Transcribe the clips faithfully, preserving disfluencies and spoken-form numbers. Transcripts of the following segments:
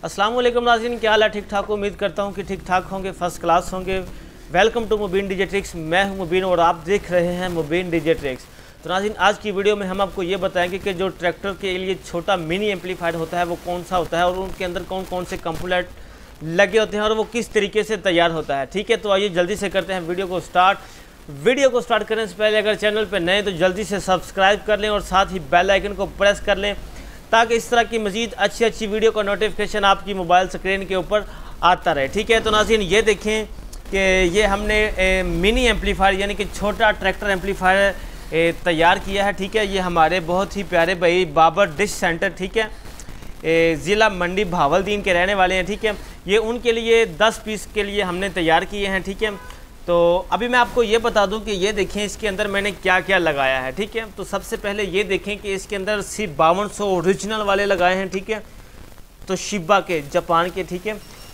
अस्सलाम वालेकुम नाज़रीन, क्या हाल है? ठीक ठाक, उम्मीद करता हूँ कि ठीक ठाक होंगे, फर्स्ट क्लास होंगे। Welcome to Mubeen DJ tricks. मैं हूँ मुबीन और आप देख रहे हैं मुबीन डीजे ट्रिक्स। तो नाज़रीन, आज की वीडियो में हम आपको ये बताएंगे कि जो ट्रैक्टर के लिए छोटा मिनी एम्पलीफायर होता है वो कौन सा होता है और उनके अंदर कौन कौन से कंपोनेंट लगे होते हैं और वो किस तरीके से तैयार होता है। ठीक है, तो आइए जल्दी से करते हैं वीडियो को स्टार्ट। वीडियो को स्टार्ट करने से पहले अगर चैनल पर नए तो जल्दी से सब्सक्राइब कर लें और साथ ही बेल आइकन को प्रेस कर लें ताकि इस तरह की मज़ीद अच्छी अच्छी वीडियो का नोटिफिकेशन आपकी मोबाइल स्क्रीन के ऊपर आता रहे। ठीक है, तो नाज़रीन ये देखें कि ये हमने ए, मिनी एम्पलीफायर यानी कि छोटा ट्रैक्टर एम्पलीफायर तैयार किया है। ठीक है, ये हमारे बहुत ही प्यारे भाई बाबर डिश सेंटर, ठीक है, ज़िला मंडी भावलदीन के रहने वाले हैं। ठीक है, ये उनके लिए दस पीस के लिए हमने तैयार किए हैं। ठीक है, तो अभी मैं आपको ये बता दूं कि ये देखें इसके अंदर मैंने क्या क्या लगाया है। ठीक है, तो सबसे पहले ये देखें कि इसके अंदर सी बावन सौ ओरिजिनल वाले लगाए हैं। ठीक है, तो शिबा के जापान के, ठीक है,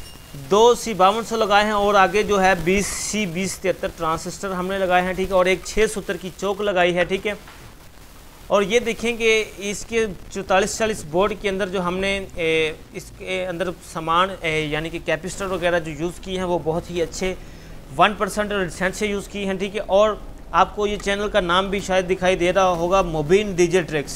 दो सी बावन सौ लगाए हैं और आगे जो है बीस सी बीस तिहत्तर ट्रांसिस्टर हमने लगाए हैं। ठीक है, और एक छः सूत्र की चौक लगाई है। ठीक है, और ये देखें कि इसके चौतालीस चालीस बोर्ड के अंदर जो हमने ए, इसके अंदर सामान यानी कि कैपेसिटर वगैरह जो यूज़ किए हैं वो बहुत ही अच्छे वन परसेंट रिसेंट से यूज़ की हैं। ठीक है, और आपको ये चैनल का नाम भी शायद दिखाई दे रहा होगा, मुबीन डीजे ट्रिक्स।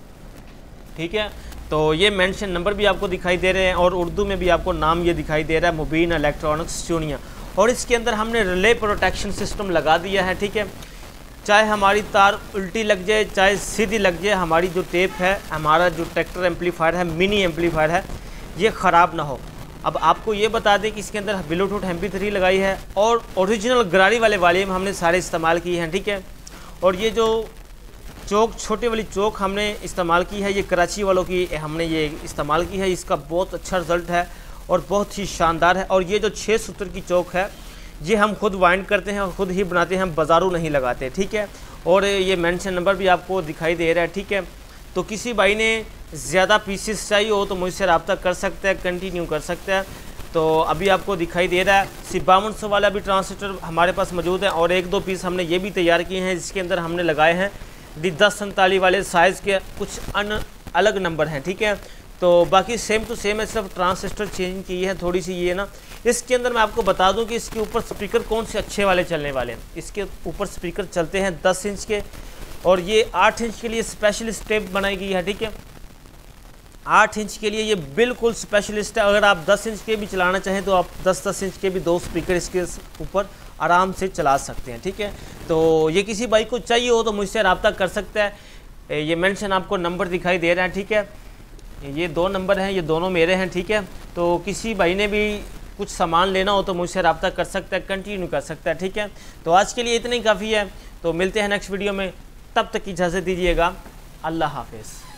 ठीक है, तो ये मेंशन नंबर भी आपको दिखाई दे रहे हैं और उर्दू में भी आपको नाम ये दिखाई दे रहा है, मुबीन इलेक्ट्रॉनिक्स चूनिया। और इसके अंदर हमने रिले प्रोटेक्शन सिस्टम लगा दिया है। ठीक है, चाहे हमारी तार उल्टी लग जाए चाहे सीधी लग जाए, हमारी जो टेप है, हमारा जो ट्रैक्टर एम्पलीफायर है, मिनी एम्पलीफायर है, ये ख़राब ना हो। अब आपको ये बता दें कि इसके अंदर ब्लूटूथ एम पी थ्री लगाई है और ओरिजिनल गरारी वाले वॉल्यूम हमने सारे इस्तेमाल किए हैं। ठीक है, और ये जो चौक छोटे वाली चौक हमने इस्तेमाल की है, ये कराची वालों की हमने ये इस्तेमाल की है। इसका बहुत अच्छा रिज़ल्ट है और बहुत ही शानदार है। और ये जो छः सूत्र की चौक है ये हम खुद वाइंड करते हैं और ख़ुद ही बनाते हैं, हम बाज़ारों नहीं लगाते। ठीक है, और ये मेंशन नंबर भी आपको दिखाई दे रहा है। ठीक है, तो किसी भाई ने ज़्यादा पीसेस चाहिए हो तो मुझसे रब्ता कर सकता है, कंटिन्यू कर सकता है। तो अभी आपको दिखाई दे रहा है सी बावन सौ वाला भी ट्रांसिस्टर हमारे पास मौजूद है और एक दो पीस हमने ये भी तैयार किए हैं जिसके अंदर हमने लगाए हैं डी दस सैंतालीस वाले साइज़ के कुछ अन अलग नंबर हैं। ठीक है, तो बाकी सेम टू सेम है, सिर्फ ट्रांसिस्टर चेंज की है थोड़ी सी ये ना। इसके अंदर मैं आपको बता दूं कि इसके ऊपर स्पीकर कौन से अच्छे वाले चलने वाले हैं। इसके ऊपर स्पीकर चलते हैं दस इंच के और ये आठ इंच के लिए स्पेशल स्टेप बनाई गई है। ठीक है, आठ इंच के लिए ये बिल्कुल स्पेशलिस्ट है। अगर आप दस इंच के भी चलाना चाहें तो आप दस दस इंच के भी दो स्पीकर इसके ऊपर आराम से चला सकते हैं। ठीक है, तो ये किसी भाई को चाहिए हो तो मुझसे रब्ता कर सकता है। ये मेंशन आपको नंबर दिखाई दे रहा है। ठीक है, ये दो नंबर हैं, ये दोनों मेरे हैं। ठीक है, तो किसी भाई ने भी कुछ सामान लेना हो तो मुझसे रब्ता कर सकता है, कंटिन्यू कर सकता है। ठीक है, तो आज के लिए इतना ही काफ़ी है। तो मिलते हैं नेक्स्ट वीडियो में, तब तक इजाज़त दीजिएगा। अल्लाह हाफिज़।